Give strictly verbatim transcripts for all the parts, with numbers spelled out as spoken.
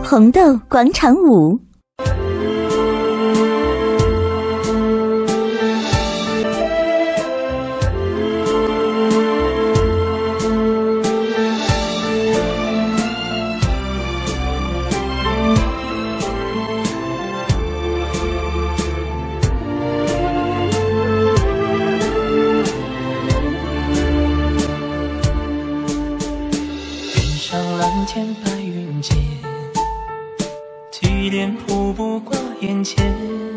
红豆广场舞。 蓝天白云间，祁连瀑布挂眼前。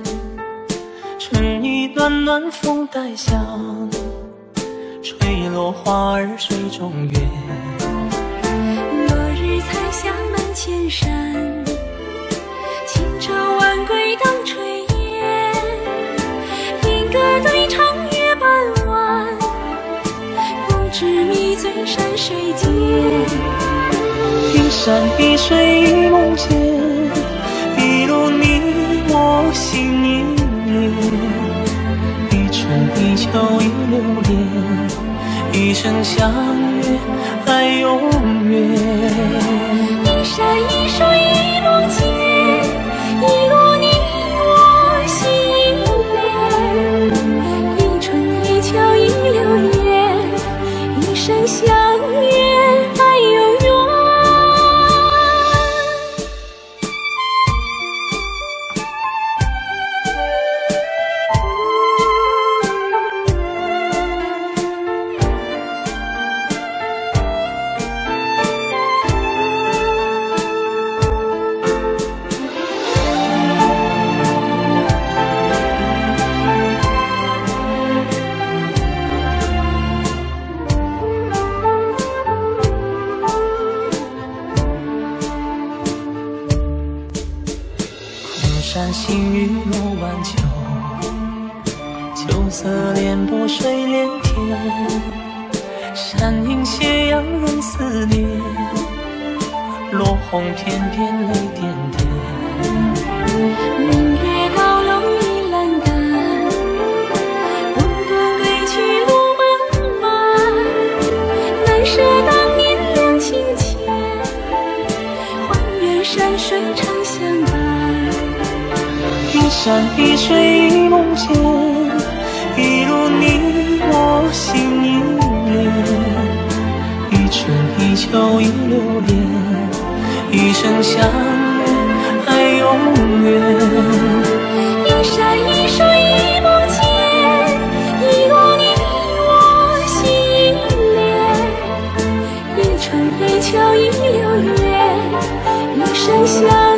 春意暖暖风带香，吹落花儿水中月。 落日彩霞满千山，轻舟晚归当炊烟。莺歌对唱月半弯，不知迷醉山水间。 一山一水一梦间，一路你我心一连，一春一秋一流连，一生相约爱永远。 一山一水一梦间，一路你我心一连，一春一秋一流连，一生相约爱永远。 山行雨落晚秋，秋色连波水连天。山影斜阳人思念，落红片片泪点点。 明月高楼一栏杆，问断归去路漫漫。难舍当年两情牵，还愿山水长相伴。 一山一水一梦间，一路你我心一连，一春一秋一流连，一生相约爱永远。 一山一水一梦间，一路你我心一连，一春一秋一流连，一生相